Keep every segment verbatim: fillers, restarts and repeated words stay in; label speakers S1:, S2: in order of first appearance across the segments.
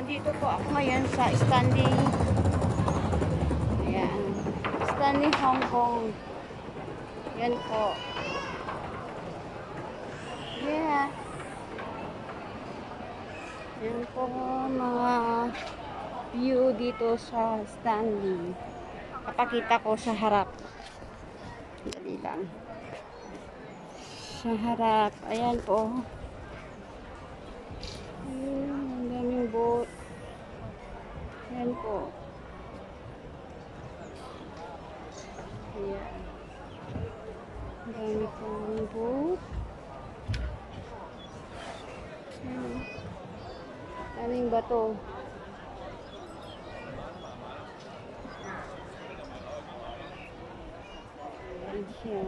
S1: Nandito po ako ngayon sa Stanley. Ayan. Stanley, Hong Kong. Yan po. Yeah. Yan po mga view dito sa Stanley. Papakita ko sa harap. Dali lang. Sa harap. Ayan po. Ayan, ang daming boat. Ayan po. Ayan. Ang dami pong boat. Ayan. Daming bato. Ayan siya.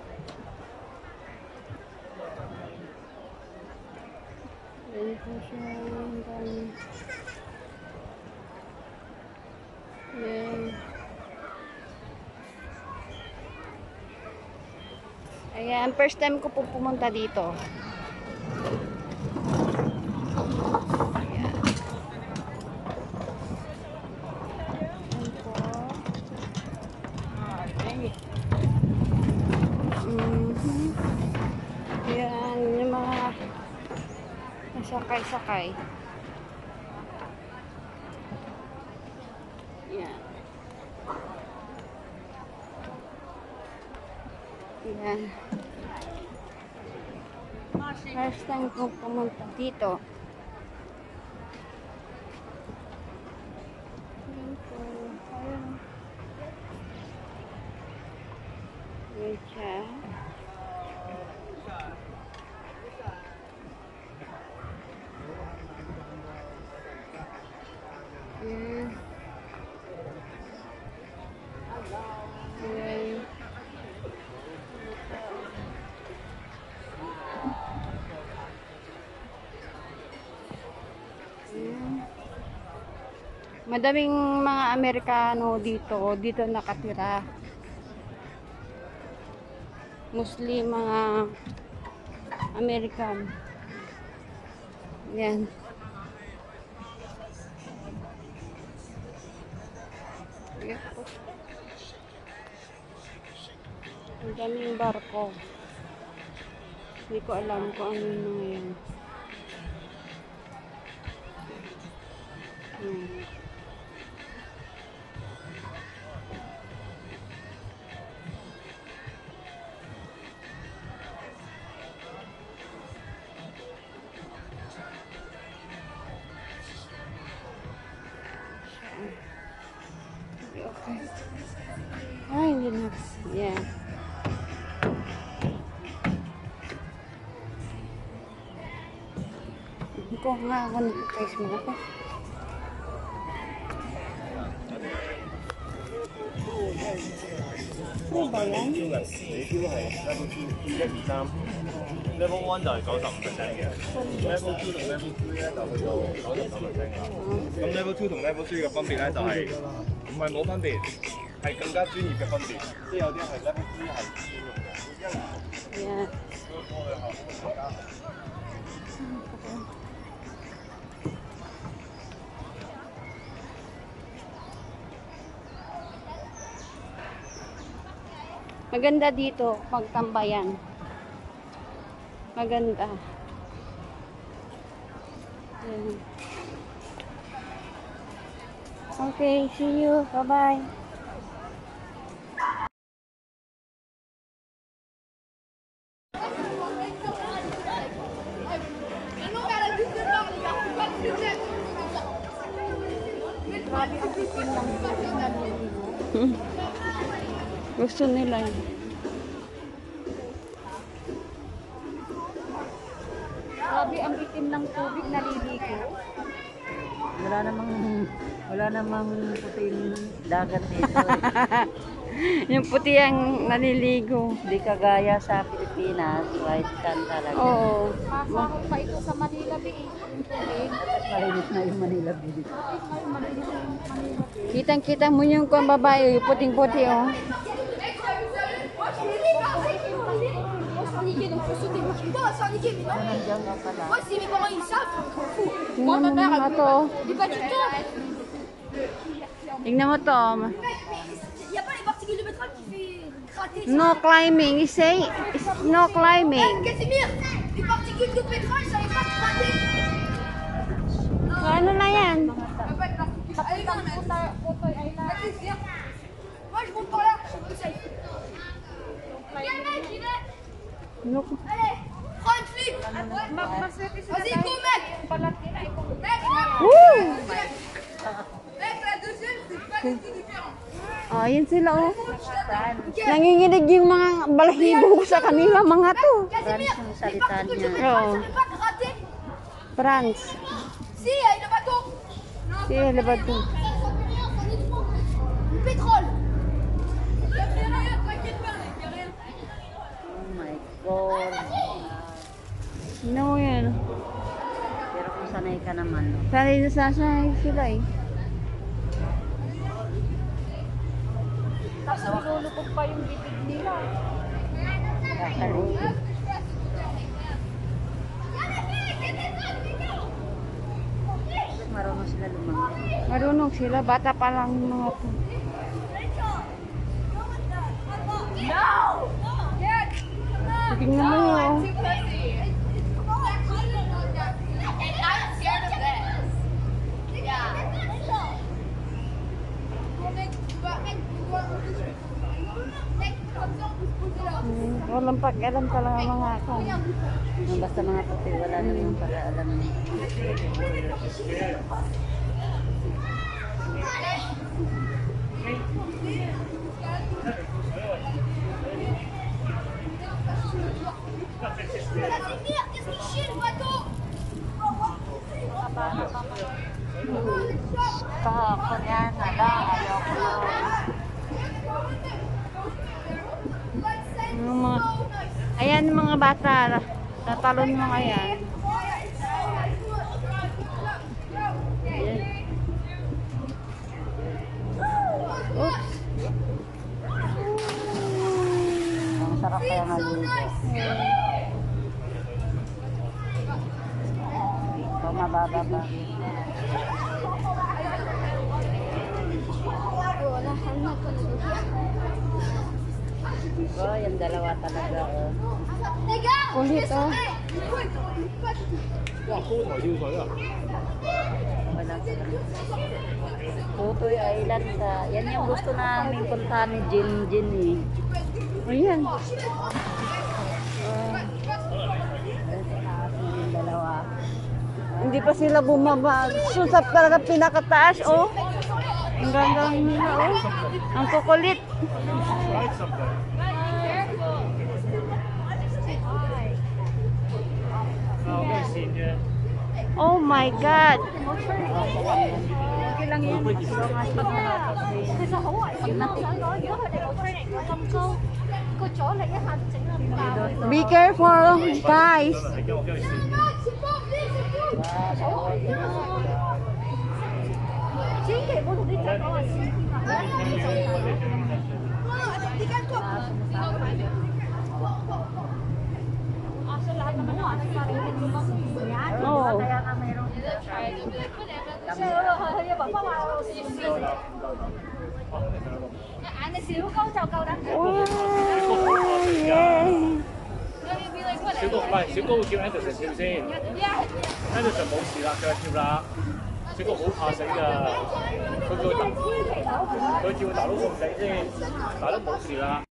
S1: Ayan po siya. Ang dami. Ayan. Ayan, first time ko po pumunta dito. Ayan. Ayan po. Mm-hmm. Ayan, yung mga nasakay-sakay. Ayan. Ayan. First time ko pumunta dito. Ayan po. Ayan. Ayan siya. Ayan. Ayan. Madaming mga Amerikano dito, dito nakatira. Mostly mga American. Yan. Yan po. Ang daming barko. Hindi ko alam kung ano yung mga yan. Hmm. Okay. Ay, hindi na. Yeah. Hindi ko nga ako nag-price mo ako. Ano ba yan?
S2: Level one 就係九十五 percent 嘅 ，Level two 同 Level three 咧就去到九十九 percent 嘅。咁 Level two 同 Level three 嘅分別咧就係唔係冇分別，係更加專業嘅分別。即係有啲係 Level three 係專用嘅，因為
S1: Yeah.
S2: 我哋後面更加好。
S1: Maganda dito pagtambayan. Maganda. Ayan. Okay, see you. Bye-bye. Gusto nila yun. Grabe ang itim ng tubig, naliligo.
S3: Wala namang wala namang puting dagat dito. Eh.
S1: Yung puti ang naliligo.
S3: Hindi kagaya sa Pilipinas, white sand talaga.
S1: Oo.
S4: Masahol pa ito sa Manila Bay.
S3: At malinis na yung Manila Bay.
S1: Kitang-kita mo yung kung babae, yung puting-puti oh.
S4: 我上一届都不是对吗？我上一届没弄。
S3: Nandiyan ka pala.
S4: 我是因为我以上。
S1: Tingnan mo mga to.
S4: Dis pas du tout.
S1: Tingnan mo to.
S4: Il n'y a pas les particules de pétrole qui fait gratter.
S1: No climbing. You say it's no climbing.
S4: Casimir, les particules de pétrole, ça les pas gratter.
S1: Ano na yan?
S4: Allez, viens, Mathis, viens. Moi, je monte par là, je suis plus safe. Viens, mec, j'y vais.
S1: No.
S4: Allez, prends une flip. Vas-y, go, mec. Mec,
S1: Woo!
S4: mec, la deuxième, c'est pas du tout différent.
S1: Oh, yun sila oh. Nanginginig yung mga balahibo sa kanila mga to.
S4: Casimir,
S3: Yung
S4: les
S3: salita
S4: particules de
S3: niya.
S4: pétrole,
S1: Oh.
S4: ça fait pas gratter.
S1: France.
S4: Si, avec le bateau.
S1: Si, labad to.
S4: Du pétrole. Y a rien, t'inquiète pas, mec, y a rien.
S3: Oh my God.
S1: No, yan.
S3: Pero kung sanay ka naman, no?
S1: Sanay na sasay sila eh.
S4: Tapos nilulupog pa yung bibig nila.
S3: Kakalit. Marunong sila lumangoy.
S1: Marunong sila. Bata pa lang yung mga to.
S4: No! Yes!
S1: Tingnan mo oh.
S4: Too pussy. And I'm scared of this. Yeah.
S1: Hmm, walang pag-alam talaga mga ako.
S3: Yung basta mga puti, wala na yung pag-aalam niya.
S4: Casimir, qu'est-ce qu'il chie le bateau?
S3: Kahapon yan, nala, ayaw ko.
S1: Yung mga, ayan yung mga bata. Tatalon mo ayan. Oops.
S3: Ang sarap kaya maligo. Ito mababa ba? Oh, yung dalawa talaga. Oh.
S4: Les gars,
S1: Kulit oh.
S3: Wala pa lang. Putoy Island sa... Yan yung gusto namin puntahan ni Jin Jin eh.
S1: Ayan.
S3: Yung dalawa.
S1: Hindi pa sila bumaba. Susap talaga pinakataas oh. Ang ganda nila oh. Ang kukulit. Oh my God. Be careful, guys. Oh.
S3: Kaya nga mayroong
S1: Oh, yeah.
S5: 小高唔係小高會叫 Anderson 跳先 ，Anderson 冇事啦，佢就跳啦。小高好怕死㗎，佢叫佢大，佢叫大佬放死先，大佬冇事啦。